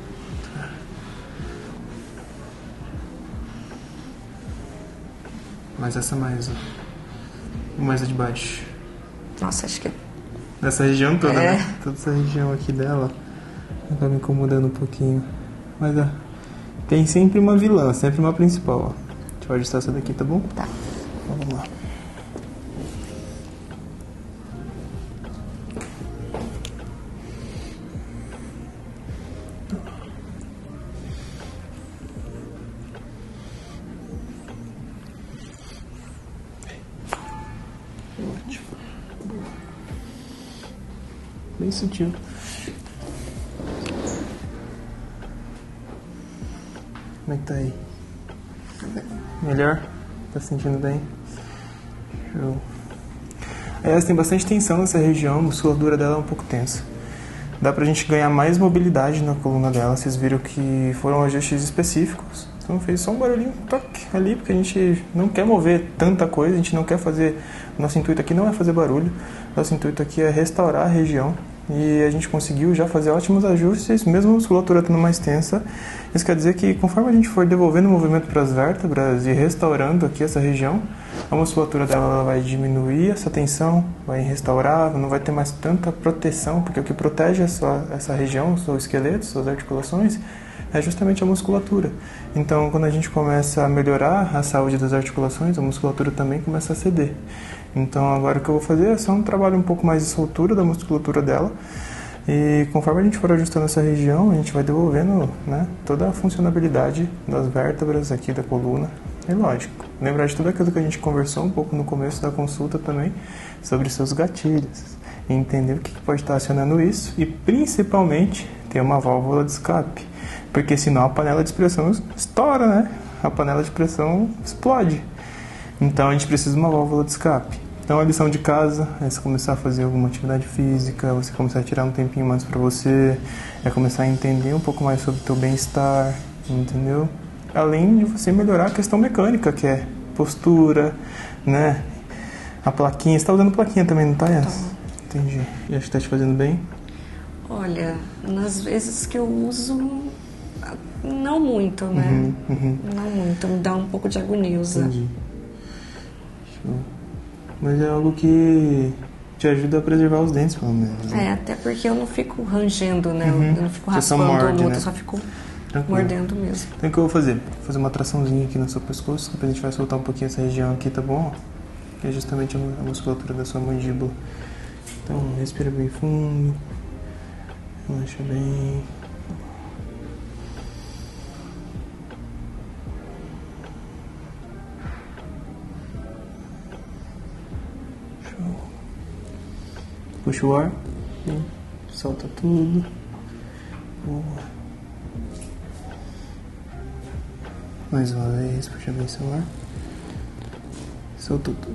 Speaker 2: Mas essa mais, ó. Mais a de baixo.
Speaker 3: Nossa, acho que...
Speaker 2: Nessa região toda,
Speaker 3: É.
Speaker 2: né? Toda essa região aqui dela. Tá me incomodando um pouquinho. Mas, ó. Tem sempre uma vilã, sempre uma principal, ó. Deixa eu ajustar essa daqui, tá bom?
Speaker 3: Tá.
Speaker 2: Então, vamos lá. Ótimo. Bem sutil. Como é que tá aí? Melhor? Tá sentindo bem? Show. Aliás, tem bastante tensão nessa região, a musculatura dela é um pouco tensa. Dá pra gente ganhar mais mobilidade na coluna dela. Vocês viram que foram ajustes específicos. Então fez só um barulhinho, toque, ali, porque a gente não quer mover tanta coisa, a gente não quer fazer... Nosso intuito aqui não é fazer barulho, nosso intuito aqui é restaurar a região. E a gente conseguiu já fazer ótimos ajustes, mesmo a musculatura estando mais tensa. Isso quer dizer que conforme a gente for devolvendo o movimento para as vértebras e restaurando aqui essa região, a musculatura dela ela vai diminuir essa tensão, vai restaurar, não vai ter mais tanta proteção, porque o que protege essa, essa região, o seu esqueleto, suas articulações, é justamente a musculatura. Então, quando a gente começa a melhorar a saúde das articulações, a musculatura também começa a ceder. Então, agora o que eu vou fazer é só um trabalho um pouco mais de soltura da musculatura dela. E conforme a gente for ajustando essa região, a gente vai devolvendo, né, toda a funcionalidade das vértebras aqui da coluna. E lógico, lembrar de tudo aquilo que a gente conversou um pouco no começo da consulta também, sobre seus gatilhos. E entender o que pode estar acionando isso e, principalmente, ter uma válvula de escape. Porque senão a panela de pressão estoura, né? A panela de pressão explode. Então a gente precisa de uma válvula de escape. Então a lição de casa é você começar a fazer alguma atividade física, você começar a tirar um tempinho mais para você, é começar a entender um pouco mais sobre o teu bem-estar, entendeu? Além de você melhorar a questão mecânica, que é postura, né? A plaquinha, você tá usando plaquinha também, não tá, Yas? Entendi. E acho que tá te fazendo bem?
Speaker 3: Olha, nas vezes que eu uso, não muito, né?
Speaker 2: Uhum, uhum.
Speaker 3: Não muito, me dá um pouco de agonia.
Speaker 2: Entendi. Show. Mas é algo que te ajuda a preservar os dentes, pelo menos. Né?
Speaker 3: É, até porque eu não fico rangendo, né?
Speaker 2: Uhum.
Speaker 3: Eu não fico
Speaker 2: Você só
Speaker 3: raspando
Speaker 2: morde,
Speaker 3: muito,
Speaker 2: né?
Speaker 3: eu só fico
Speaker 2: Tranquilo.
Speaker 3: mordendo mesmo.
Speaker 2: Então o que eu vou fazer? Vou fazer uma traçãozinha aqui no seu pescoço, depois a gente vai soltar um pouquinho essa região aqui, tá bom? Que é justamente a musculatura da sua mandíbula. Então, respira bem fundo. Relaxa bem. Show. Puxa o ar. Solta tudo. Boa. Mais uma vez, puxa bem seu ar. Soltou tudo.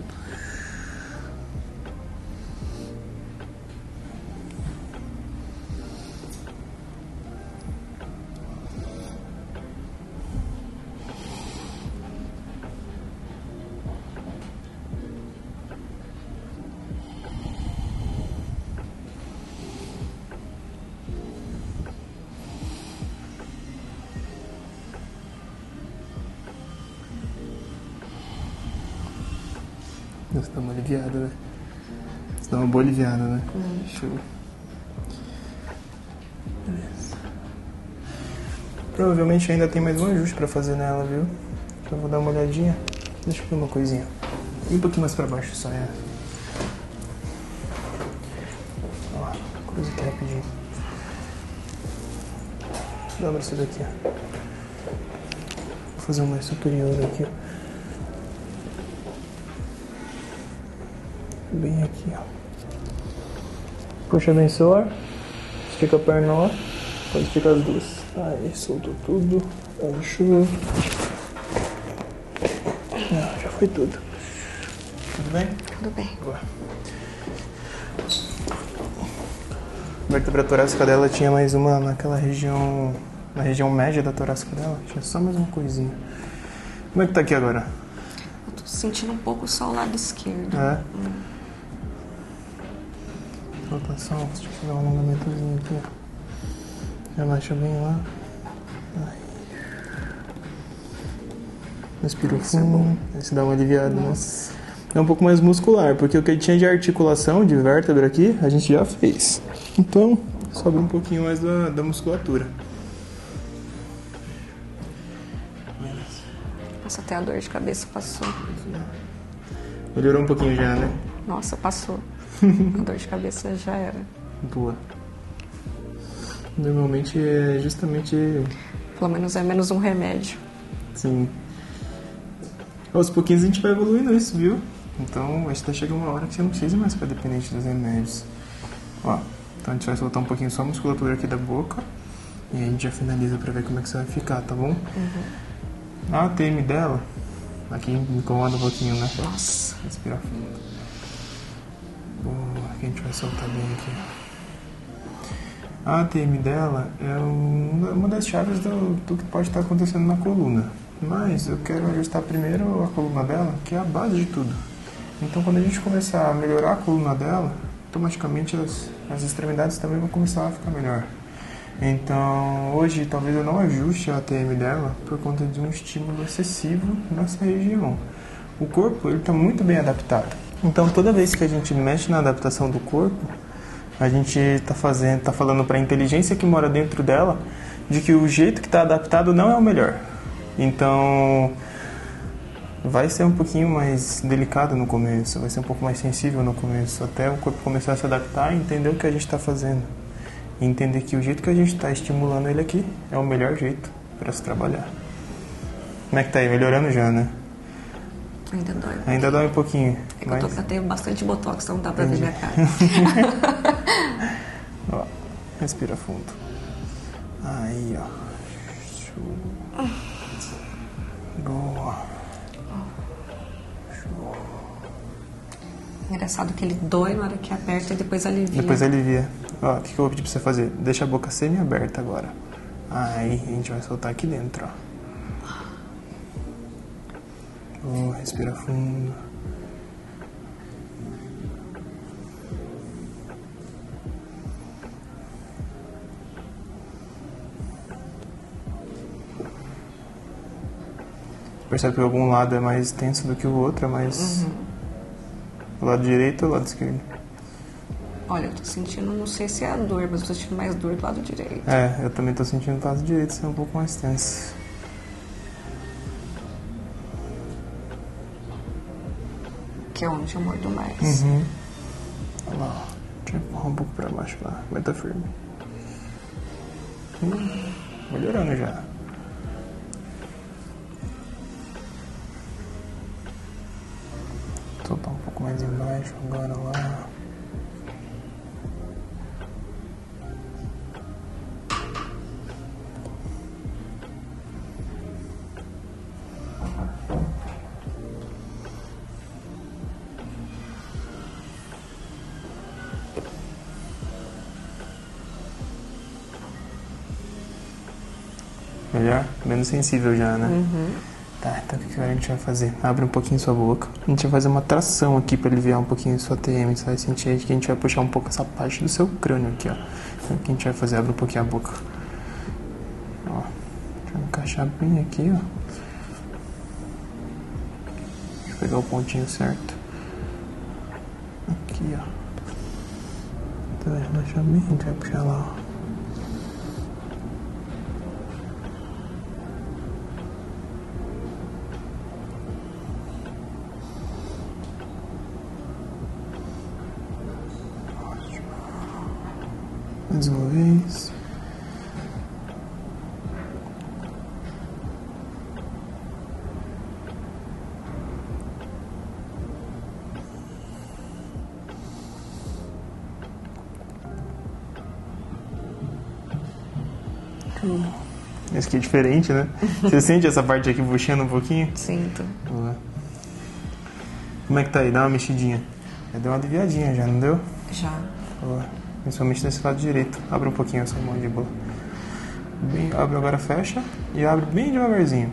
Speaker 2: Você dá uma aliviada, né? Você dá uma boa aliviada, né? Hum. Show. Beleza. Provavelmente ainda tem mais um ajuste pra fazer nela, viu? Eu vou dar uma olhadinha. Deixa eu ver uma coisinha. E um pouquinho mais pra baixo só, é. Ó, coisa aqui rapidinho. Dobra isso daqui, ó. Vou fazer um mais superior aqui, ó. Bem aqui, ó. Puxa bem seu ar. Estica a perna lá. Pode esticar as duas. Aí, soltou tudo. Puxou. Ah, já foi tudo. Tudo bem?
Speaker 3: Tudo bem.
Speaker 2: Boa. A vértebra torácica dela tinha mais uma naquela região, na região média da torácica dela, tinha só mais uma coisinha. Como é que tá aqui agora?
Speaker 3: Eu tô sentindo um pouco só o lado esquerdo.
Speaker 2: É?
Speaker 3: Hum.
Speaker 2: Rotação, deixa eu fazer um alongamentozinho aqui. Relaxa bem lá. Aí. Respira fundo, aí se dá uma aliviada. Nossa. Né? É um pouco mais muscular, porque o que tinha de articulação, de vértebra aqui, a gente já fez. Então, sobe um pouquinho mais da, da musculatura.
Speaker 3: Nossa, até a dor de cabeça passou.
Speaker 2: Melhorou um pouquinho já, né?
Speaker 3: Nossa, passou. A dor de cabeça já era.
Speaker 2: Boa. Normalmente é justamente...
Speaker 3: Pelo menos é menos um remédio.
Speaker 2: Sim. Aos pouquinhos a gente vai evoluindo isso, viu? Então, acho que vai chegar uma hora que você não precisa mais ficar dependente dos remédios. Ó, então a gente vai soltar um pouquinho só a musculatura aqui da boca. E aí a gente já finaliza pra ver como é que você vai ficar, tá bom?
Speaker 3: Uhum.
Speaker 2: A A T M dela, aqui me incomoda um pouquinho, né?
Speaker 3: Nossa.
Speaker 2: Respira fundo. Boa, aqui a gente vai soltar bem aqui. A A T M dela é uma das chaves do, do que pode estar acontecendo na coluna. Mas eu quero ajustar primeiro a coluna dela, que é a base de tudo. Então quando a gente começar a melhorar a coluna dela, automaticamente as, as extremidades também vão começar a ficar melhor. Então hoje talvez eu não ajuste a A T M dela por conta de um estímulo excessivo nessa região. O corpo está muito bem adaptado. Então toda vez que a gente mexe na adaptação do corpo, a gente está fazendo, tá falando para a inteligência que mora dentro dela de que o jeito que está adaptado não é o melhor. Então vai ser um pouquinho mais delicado no começo, vai ser um pouco mais sensível no começo, até o corpo começar a se adaptar e entender o que a gente está fazendo. E entender que o jeito que a gente está estimulando ele aqui é o melhor jeito para se trabalhar. Como é que tá aí? Melhorando já, né?
Speaker 3: Ainda dói.
Speaker 2: Ainda dói um pouquinho.
Speaker 3: É que
Speaker 2: mas...
Speaker 3: eu, tô, eu tenho bastante botox, então não dá pra ver minha cara.
Speaker 2: Ó, respira fundo. Aí, ó. Show. Boa. Show.
Speaker 3: Engraçado que ele dói na hora que aperta e depois alivia.
Speaker 2: Depois alivia. Ó, o que eu vou pedir pra você fazer? Deixa a boca semi-aberta agora. Aí, a gente vai soltar aqui dentro, ó. Oh, respira fundo. Percebe que algum lado é mais tenso do que o outro, é mais... Uhum. O lado direito ou o lado esquerdo?
Speaker 3: Olha, eu tô sentindo, não sei se é a dor, mas eu tô sentindo mais dor do lado direito.
Speaker 2: É, eu também tô sentindo o lado direito ser um pouco mais tenso.
Speaker 3: Que é onde eu mordo mais.
Speaker 2: Uhum. Olha lá, deixa eu empurrar um pouco pra baixo lá, vai estar firme. Hum, melhorando já. Soltar um pouco mais embaixo agora lá. Melhor? Menos sensível já, né?
Speaker 3: Uhum.
Speaker 2: Tá, então o que agora a gente vai fazer? Abre um pouquinho sua boca. A gente vai fazer uma tração aqui pra aliviar um pouquinho sua T M. Você vai sentir aí que a gente vai puxar um pouco essa parte do seu crânio aqui, ó. Então o que a gente vai fazer? Abre um pouquinho a boca. Ó, deixa eu encaixar bem aqui, ó. Deixa eu pegar o pontinho certo. Aqui, ó. Então vai relaxar bem, a gente vai puxar lá, ó. Mais uma vez. Esse aqui é diferente, né? Você sente essa parte aqui puxando um pouquinho?
Speaker 3: Sinto.
Speaker 2: Boa. Como é que tá aí? Dá uma mexidinha. Já deu uma aliviadinha já, não deu?
Speaker 3: Já.
Speaker 2: Ó, principalmente nesse lado direito. Abre um pouquinho a sua mandíbula. Bem, abre agora, fecha. E abre bem devagarzinho.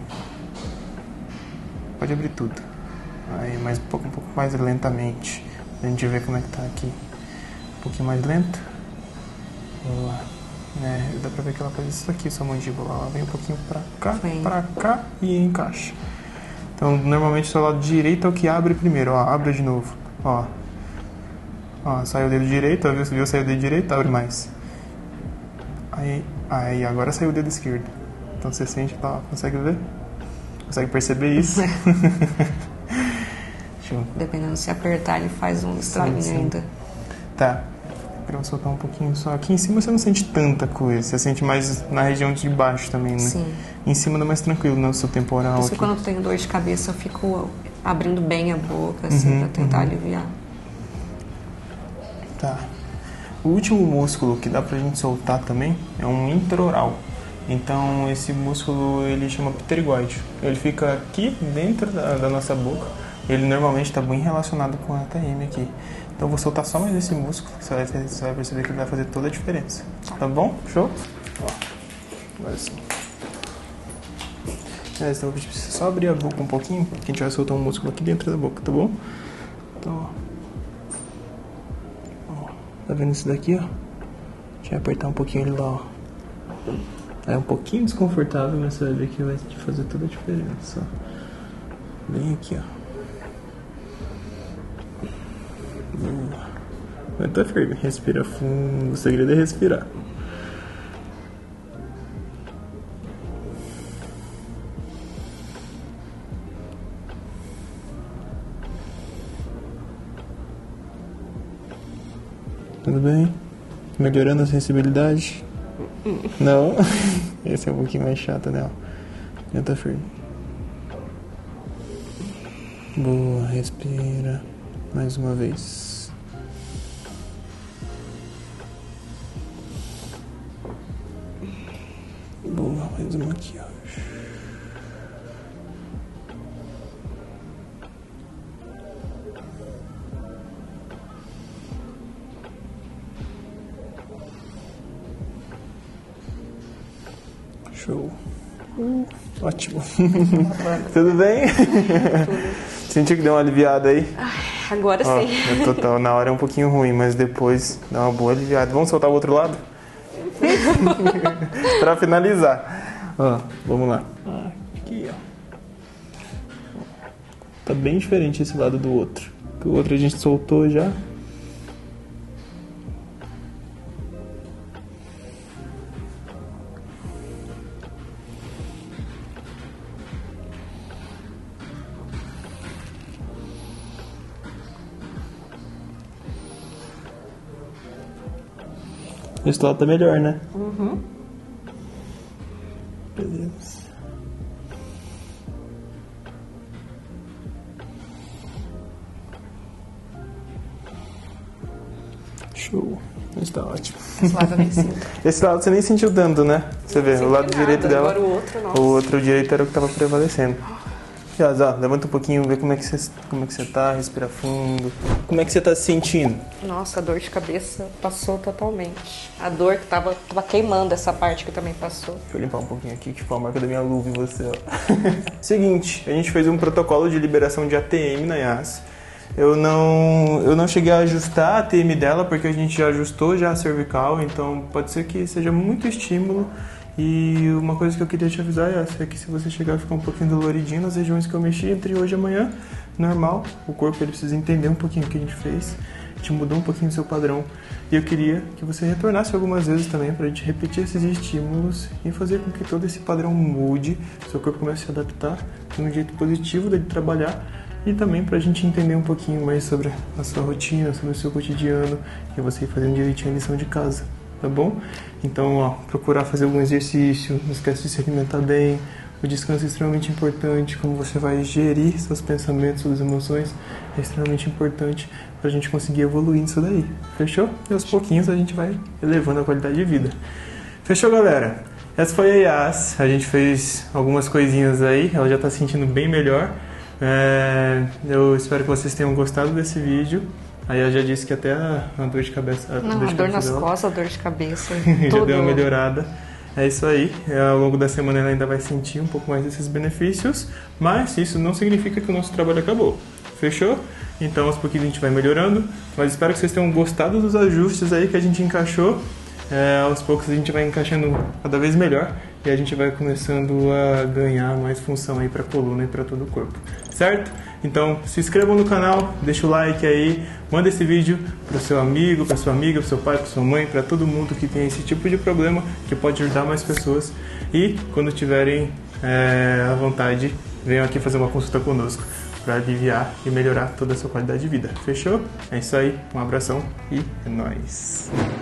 Speaker 2: Pode abrir tudo. Aí, mais um pouco, um pouco mais lentamente. Pra gente ver como é que tá aqui. Um pouquinho mais lento. Boa. É, dá pra ver que ela faz isso aqui, sua mandíbula. Ela vem um pouquinho pra cá,
Speaker 3: Vem.
Speaker 2: pra cá e encaixa. Então, normalmente, o seu lado direito é o que abre primeiro. Ó, abre de novo. Ó. Ó, saiu o dedo direito, ó, viu? Você viu? Saiu o dedo direito, abre mais. Aí, aí, agora saiu o dedo esquerdo. Então, você sente lá, consegue ver? Consegue perceber isso? Deixa eu...
Speaker 3: Dependendo se apertar, ele faz um estraguinho ainda.
Speaker 2: Tá. Pra soltar um pouquinho só. Aqui em cima você não sente tanta coisa. Você sente mais na região de baixo também, né?
Speaker 3: Sim.
Speaker 2: Em cima dá mais tranquilo, no seu temporal.
Speaker 3: Por isso que
Speaker 2: aqui.
Speaker 3: quando eu tenho dor de cabeça, eu fico abrindo bem a boca, assim,
Speaker 2: Uhum,
Speaker 3: pra tentar
Speaker 2: uhum.
Speaker 3: aliviar.
Speaker 2: Tá. O último músculo que dá pra gente soltar também é um intraoral. Então esse músculo ele chama pterygoide. Ele fica aqui dentro da, da nossa boca. Ele normalmente está bem relacionado com a A T M aqui. Então eu vou soltar só mais esse músculo. Você vai, você vai perceber que ele vai fazer toda a diferença. Tá, tá bom? Show? Ó. Agora sim. É, então eu vou pedir pra você só abrir a boca um pouquinho, que a gente vai soltar um músculo aqui dentro da boca, tá bom? Então, ó. Tá vendo isso daqui, ó? Deixa eu apertar um pouquinho ele lá, ó. É um pouquinho desconfortável, mas você vai ver que vai te fazer toda a diferença, ó. Bem aqui, ó. Boa. Aguenta firme, respira fundo. O segredo é respirar. Tudo bem? Melhorando a sensibilidade? Não? Esse é um pouquinho mais chato, né? Aguenta firme. Boa, respira. Mais uma vez. Boa, mais uma aqui, ó. Show. Uh, ótimo. Tudo bem?
Speaker 3: Tudo.
Speaker 2: Sentiu que deu uma aliviada aí?
Speaker 3: Ai, agora
Speaker 2: Ó,
Speaker 3: sim.
Speaker 2: é total. Na hora é um pouquinho ruim, mas depois dá uma boa aliviada. Vamos soltar o outro lado? Pra finalizar. Ó, vamos lá. Aqui, ó. Tá bem diferente esse lado do outro. O outro a gente soltou já. Esse lado tá melhor, né?
Speaker 3: Uhum.
Speaker 2: Beleza. Show. Esse tá ótimo.
Speaker 3: Esse lado eu nem sinto.
Speaker 2: Esse lado você nem sentiu tanto, né? Você vê, o lado
Speaker 3: nada,
Speaker 2: direito dela.
Speaker 3: agora o outro, nossa.
Speaker 2: O outro direito era o que tava prevalecendo. Yas, ó, levanta um pouquinho, vê como é que você, como é que você tá, respira fundo. Como é que você tá se sentindo?
Speaker 3: Nossa, a dor de cabeça passou totalmente. A dor que tava, tava queimando essa parte que também passou.
Speaker 2: Deixa eu limpar um pouquinho aqui, que foi a marca da minha luva em você, ó. Seguinte, a gente fez um protocolo de liberação de A T M na Yas. Eu não, eu não cheguei a ajustar a A T M dela, porque a gente já ajustou já a cervical, então pode ser que seja muito estímulo. E uma coisa que eu queria te avisar é essa, é que se você chegar a ficar um pouquinho doloridinho nas regiões que eu mexi entre hoje e amanhã, normal, o corpo ele precisa entender um pouquinho o que a gente fez, a gente mudou um pouquinho o seu padrão, e eu queria que você retornasse algumas vezes também pra gente repetir esses estímulos e fazer com que todo esse padrão mude, seu corpo comece a se adaptar de um jeito positivo de trabalhar, e também pra gente entender um pouquinho mais sobre a sua rotina, sobre o seu cotidiano, e você ir fazendo direitinho a lição de casa. Tá bom? Então, ó, procurar fazer algum exercício, não esquece de se alimentar bem. O descanso é extremamente importante, como você vai gerir seus pensamentos, suas emoções, é extremamente importante pra gente conseguir evoluir nisso daí. Fechou? E aos pouquinhos a gente vai elevando a qualidade de vida. Fechou, galera? Essa foi a Yas. A gente fez algumas coisinhas aí, ela já tá se sentindo bem melhor. É... Eu espero que vocês tenham gostado desse vídeo. Aí ela já disse que até a, a dor de cabeça... A
Speaker 3: Não,
Speaker 2: dor, de
Speaker 3: a dor nas
Speaker 2: dela,
Speaker 3: costas, a dor de cabeça,
Speaker 2: já
Speaker 3: tudo.
Speaker 2: deu uma melhorada. É isso aí, ao longo da semana ela ainda vai sentir um pouco mais desses benefícios, mas isso não significa que o nosso trabalho acabou. Fechou? Então aos pouquinhos a gente vai melhorando, mas espero que vocês tenham gostado dos ajustes aí que a gente encaixou. É, aos poucos a gente vai encaixando cada vez melhor e a gente vai começando a ganhar mais função aí para a coluna e para todo o corpo, certo? Então se inscrevam no canal, deixa o like aí, manda esse vídeo para o seu amigo, para sua amiga, para seu pai, para sua mãe, para todo mundo que tem esse tipo de problema, que pode ajudar mais pessoas. E quando tiverem é, à vontade, venham aqui fazer uma consulta conosco para aliviar e melhorar toda a sua qualidade de vida. Fechou? É isso aí, um abração e é nóis!